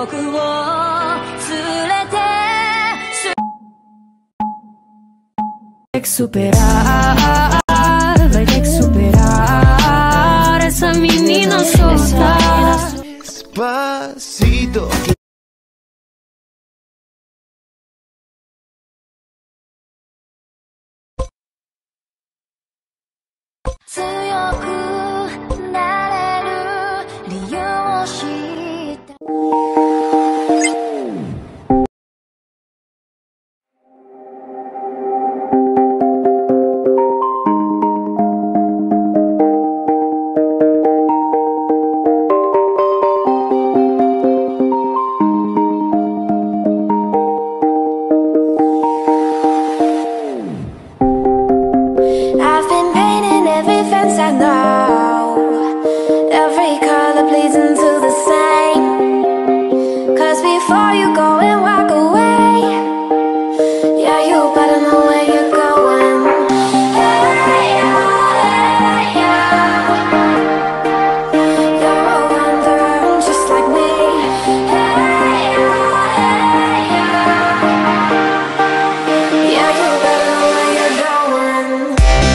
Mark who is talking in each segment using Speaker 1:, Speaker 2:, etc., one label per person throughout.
Speaker 1: を連れて Vai ter que superar, vai ter que superar essa menina solta.
Speaker 2: Despacito.
Speaker 1: I know every color bleeds into the same. 'Cause before you go and walk away, yeah, you better know where you're going. Hey, yeah, yeah. You're a wanderer just like me. Hey, yeah, yeah. Yeah, you better know where you're going.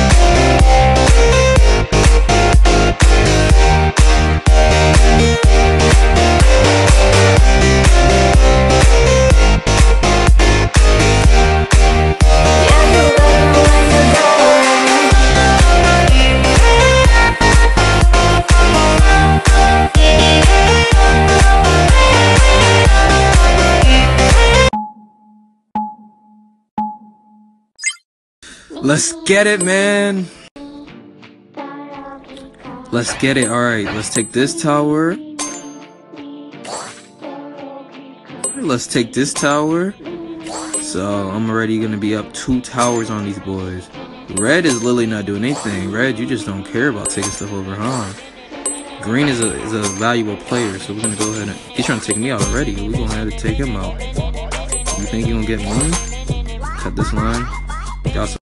Speaker 3: Let's get it, man. Let's get it. Alright, let's take this tower. Let's take this tower. So, I'm already gonna be up 2 towers on these boys. Red is literally not doing anything. Red, you just don't care about taking stuff over, huh? Green is a valuable player, so we're gonna go ahead and... He's trying to take me out already. We're gonna have to take him out. You think you're gonna get me? Cut this line. Got some